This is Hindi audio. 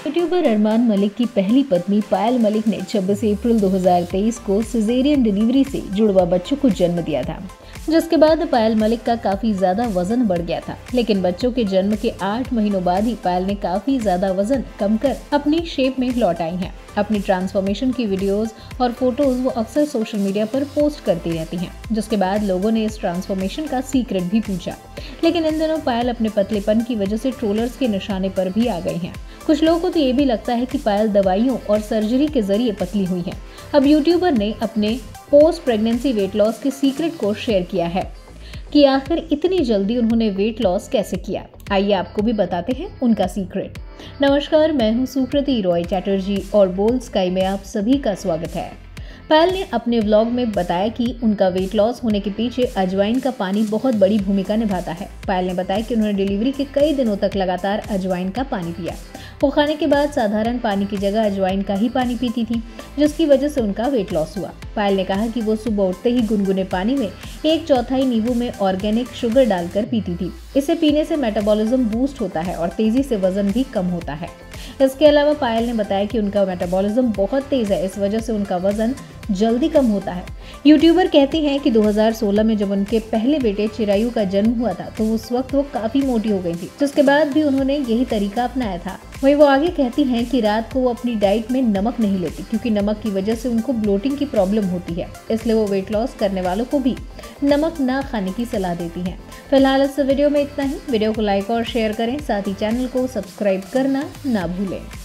यूट्यूबर अरमान मलिक की पहली पत्नी पायल मलिक ने 26 अप्रैल 2023 को सिजेरियन डिलीवरी से जुड़वा बच्चों को जन्म दिया था, जिसके बाद पायल मलिक का काफी ज्यादा वजन बढ़ गया था। लेकिन बच्चों के जन्म के 8 महीनों बाद ही पायल ने काफी ज्यादा वजन कम कर अपनी शेप में लौट आई हैं। अपनी ट्रांसफॉर्मेशन की वीडियोस और फोटोज वो अक्सर सोशल मीडिया पर पोस्ट करती रहती हैं, जिसके बाद लोगों ने इस ट्रांसफॉर्मेशन का सीक्रेट भी पूछा। लेकिन इन दिनों पायल अपने पतलेपन की वजह से ट्रोलर्स के निशाने पर भी आ गई हैं। कुछ लोगों को तो ये भी लगता है कि पायल दवाइयों और सर्जरी के जरिए पतली हुई हैं। अब यूट्यूबर ने अपने पोस्ट प्रेगनेंसी वेट लॉस के सीक्रेट को शेयर किया है कि आखिर इतनी जल्दी उन्होंने वेट लॉस कैसे किया। आइए आपको भी बताते हैं उनका सीक्रेट। नमस्कार, मैं हूं सुकृति रॉय चैटर्जी और बोल्ड स्काई में आप सभी का स्वागत है। पायल ने अपने व्लॉग में बताया कि उनका वेट लॉस होने के पीछे अजवाइन का पानी बहुत बड़ी भूमिका निभाता है। पायल ने बताया कि उन्होंने डिलीवरी के कई दिनों तक लगातार अजवाइन का पानी पिया। वो खाने के बाद साधारण पानी की जगह अजवाइन का ही पानी पीती थी, जिसकी वजह से उनका वेट लॉस हुआ। पायल ने कहा कि वो सुबह उठते ही गुनगुने पानी में 1/4 नींबू में ऑर्गेनिक शुगर डालकर पीती थी। इसे पीने से मेटाबॉलिज्म बूस्ट होता है और तेजी से वजन भी कम होता है। इसके अलावा पायल ने बताया कि उनका मेटाबॉलिज्म बहुत तेज है, इस वजह से उनका वजन जल्दी कम होता है। यूट्यूबर कहती हैं कि 2016 में जब उनके पहले बेटे चिरायु का जन्म हुआ था तो उस वक्त वो काफी मोटी हो गई थी, जिसके बाद भी उन्होंने यही तरीका अपनाया था। वहीं वो आगे कहती हैं कि रात को वो अपनी डाइट में नमक नहीं लेती, क्योंकि नमक की वजह से उनको ब्लोटिंग की प्रॉब्लम होती है। इसलिए वो वेट लॉस करने वालों को भी नमक ना खाने की सलाह देती हैं। फिलहाल इस वीडियो में इतना ही। वीडियो को लाइक और शेयर करें, साथ ही चैनल को सब्सक्राइब करना ना भूलें।